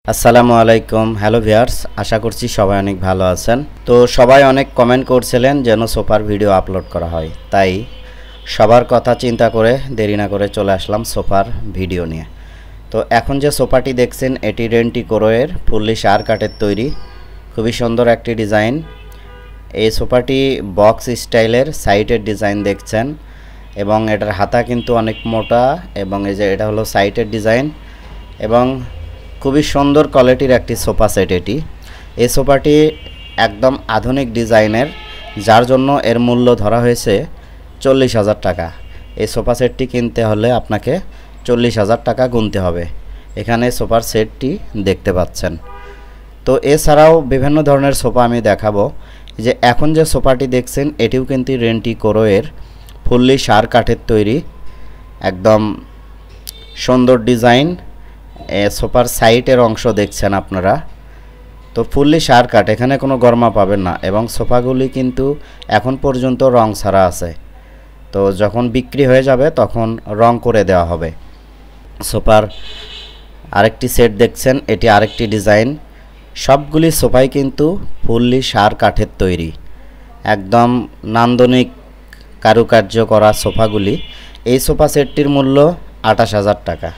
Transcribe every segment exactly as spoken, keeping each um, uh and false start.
আসসালামু আলাইকুম। Hello viewers, আশা করছি সবাই অনেক ভালো আছেন। তো সবাই অনেক কমেন্ট করছিলেন যেন সোফার ভিডিও আপলোড করা হয়, তাই সবার কথা চিন্তা করে দেরি না করে চলে আসলাম সোফার ভিডিও নিয়ে। তো এখন যে সোফাটি দেখছেন এটি রেন্টি কোরোয়ের ফুললি শার কাঠের তৈরি, খুবই সুন্দর একটি ডিজাইন। এই সোফাটি বক্স স্টাইলের সাইটের ডিজাইন দেখছেন এবং এটার হাতা কিন্তু অনেক মোটা এবং এই যে এটা হলো সাইটের ডিজাইন এবং খুবই সুন্দর কোয়ালিটির একটি সোফা সেট এটি। এই সোফাটি একদম আধুনিক ডিজাইনের, যার জন্য এর মূল্য ধরা হয়েছে চল্লিশ হাজার টাকা। এই সোফা সেটটি কিনতে হলে আপনাকে চল্লিশ হাজার টাকা গুনতে হবে। এখানে সোফার সেটটি দেখতে পাচ্ছেন। তো এছাড়াও বিভিন্ন ধরনের সোফা আমি দেখাবো। যে এখন যে সোফাটি দেখছেন এটিও কিন্তু রেন্টি কোরোয়ের ফুললি শার কাঠের তৈরি, একদম সুন্দর ডিজাইন। সোফার সাইটের অংশ দেখছেন আপনারা, তো ফুললি শার কাঠ, এখানে কোনো গরমা পাবেন না এবং সোফাগুলি কিন্তু এখন পর্যন্ত রং ছাড়া আছে। তো যখন বিক্রি হয়ে যাবে তখন রং করে দেওয়া হবে। সোফার আরেকটি সেট দেখছেন, এটি আরেকটি ডিজাইন। সবগুলি সোফাই কিন্তু ফুললি শার কাঠের তৈরি, একদম নান্দনিক কারুকার্য করা সোফাগুলি। এই সোফা সেটটির মূল্য আঠাশ হাজার টাকা।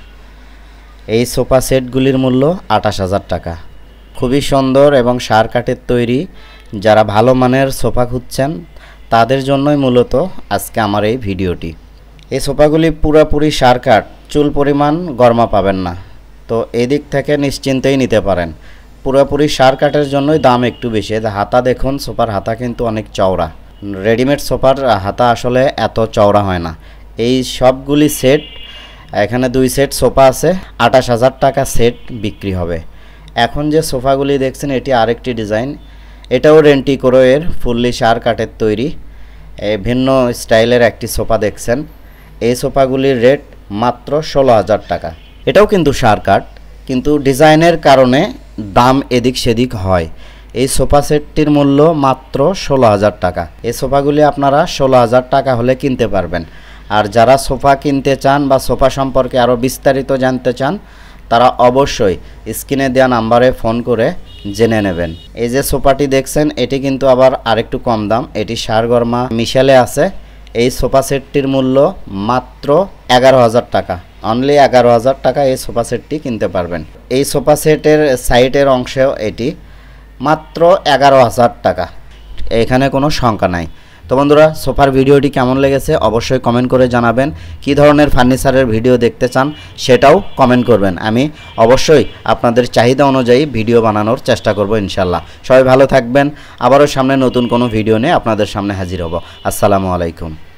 এই সোফা সেটগুলির মূল্য আঠাশ হাজার টাকা। খুবই সুন্দর এবং শার কাঠের তৈরি। যারা ভালো মানের সোফা খুঁজছেন তাদের জন্যই মূলত আজকে আমার এই ভিডিওটি। এই সোফাগুলি পুরোপুরি শার কাঠ, চুল পরিমাণ গরমা পাবেন না, তো এদিক থেকে নিশ্চিন্তেই নিতে পারেন। পুরোপুরি শার কাঠের জন্যই দাম একটু বেশি। হাতা দেখুন, সোফার হাতা কিন্তু অনেক চওড়া। রেডিমেড সোফার হাতা আসলে এত চওড়া হয় না। এই সবগুলি সেট, এখানে দুই সেট সোফা আছে, আঠাশ হাজার টাকা সেট বিক্রি হবে। এখন যে সোফাগুলি দেখছেন এটি আরেকটি ডিজাইন, এটাও রেন্টি কোরোয়ের ফুললি শার কাঠের তৈরি, ভিন্ন স্টাইলের একটি সোফা দেখছেন। এই সোফাগুলির রেট মাত্র ষোলো হাজার টাকা। এটাও কিন্তু শার কাঠ, কিন্তু ডিজাইনের কারণে দাম এদিক সেদিক হয়। এই সোফা সেটটির মূল্য মাত্র ষোলো হাজার টাকা। এই সোফাগুলি আপনারা ষোলো হাজার টাকা হলে কিনতে পারবেন। আর যারা সোফা কিনতে চান বা সোফা সম্পর্কে আরও বিস্তারিত জানতে চান তারা অবশ্যই স্ক্রিনে দেওয়া নাম্বারে ফোন করে জেনে নেবেন। এই যে সোফাটি দেখছেন এটি কিন্তু আবার আরেকটু কম দাম, এটি শার গরমা মিশেলে আছে। এই সোফা সেটটির মূল্য মাত্র এগারো হাজার টাকা। অনলি এগারো হাজার টাকা এই সোফা সেটটি কিনতে পারবেন। এই সোফা সেটের সাইডের অংশেও এটি মাত্র এগারো হাজার টাকা, এখানে কোনো সংখ্যা নাই। তো বন্ধুরা, সোফার ভিডিওটি কেমন লেগেছে অবশ্যই কমেন্ট করে জানাবেন। কী ধরনের ফার্নিচারের ভিডিও দেখতে চান সেটাও কমেন্ট করবেন। আমি অবশ্যই আপনাদের চাহিদা অনুযায়ী ভিডিও বানানোর চেষ্টা করব ইনশাল্লাহ। সবাই ভালো থাকবেন। আবারও সামনে নতুন কোনো ভিডিও নিয়ে আপনাদের সামনে হাজির হব। আসসালামু আলাইকুম।